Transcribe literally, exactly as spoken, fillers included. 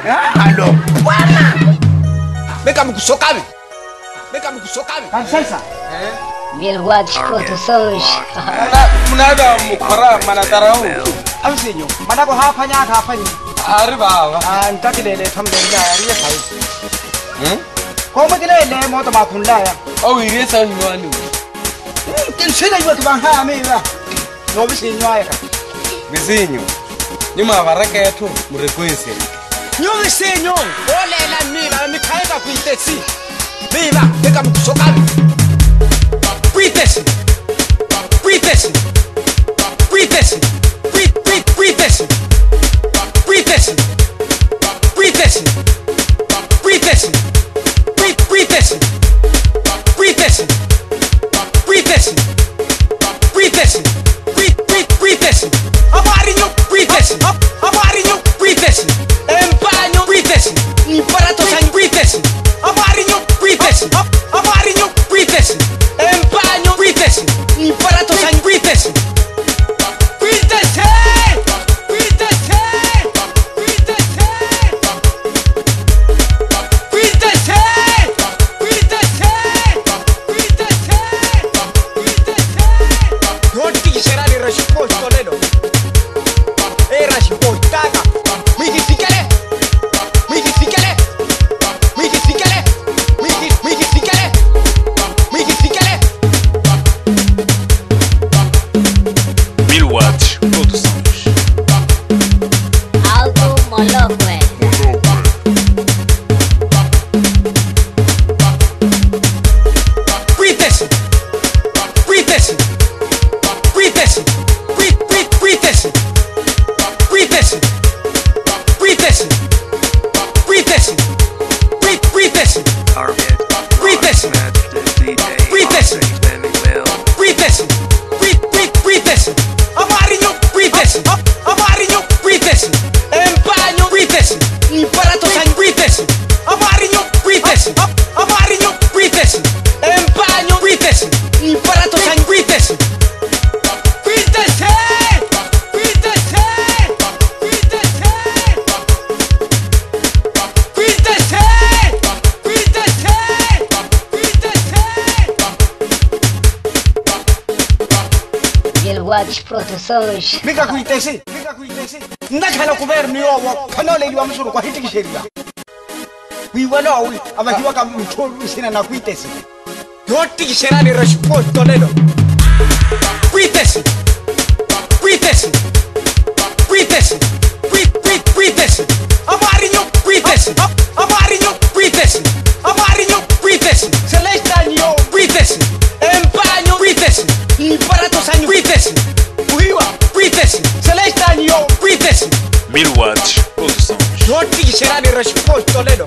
Alô, bwana. Beka mkusokame. Beka mkusokame. Kansasa. Eh? Milward Produções. Munada mukara manatarau. Amsinyo. Manako hafanya hafanya. Ari baba. Ah, ntakilele thamdela ya sai. Hmm? Ko makilele moto makunla ya. Oh, ire sa hiwani. Kinsela yiwa kibanga amira. No bisinyo ya. Bisinyo. Nyuma baraka yetu murekwese. Nyo bisinyo. Olela miba mikhaeka kuitesi. Miba beka mkusokame. Kuitesi. Kuitesi. Kuitesi. Kuit kuitesi. Kuitesi. Kuitesi. Kuitesi. Kuit kuitesi. Kuitesi. Kuitesi. Kuitesi. Kuit kuit kuitesi. Amarinho kuitesi. Amarinho kuitesi. Empanho kuitesi. Imparato sangue kuitesi. Amarinho kuitesi. Amarinho kuitesi. Empanho kuitesi. Imparato sangue kuitesi. Kuitesi. Kuitesi. Kuitesi. Kuitesi. Kuitesi. Kuitesi. Kuitesi. Non ti sarà il risposto leno. Era scottata. Mi difficile. Mi difficile. Mi difficile. Mi mi difficile. Mi difficile. Milward Produções. Aldo Moloque. Kuitesi. Kuitesi. Kuitesi. Kuit kuit kuitesi. Kuitesi. Kuitesi. Kuitesi. Kuit kuitesi. Kuitesi. Kuitesi. Kuitesi. Kuit kuit kuitesi. Amarinho kuitesi. Amarinho kuitesi. Empanho kuitesi. Imparato sangue kuitesi. Amarinho kuitesi. Amarinho kuitesi. Empanho kuitesi. Imparato sangue kuitesi. Kuitesi. Kuitesi. Kuitesi. Kuitesi. Kuitesi. Kuitesi. Milward Produções. Mika kuitesi. Mika kuitesi. Ndakhala kuverni yowo. Kanole yiwa msuru kwa hiti kisheria. Wiwala uli abakiwa kama mchoro sina na kuitesi. Tutti saranno il risposto leno. Kuitesi. Kuitesi. Kuitesi. Kuit kuit kuitesi. Amarinho kuitesi. Amarinho kuitesi. Amarinho kuitesi. Celestano kuitesi. Empanho kuitesi. Imparato sangue kuitesi. Uiwa kuitesi. Celestano kuitesi. Milward Produções. Tutti saranno il risposto leno.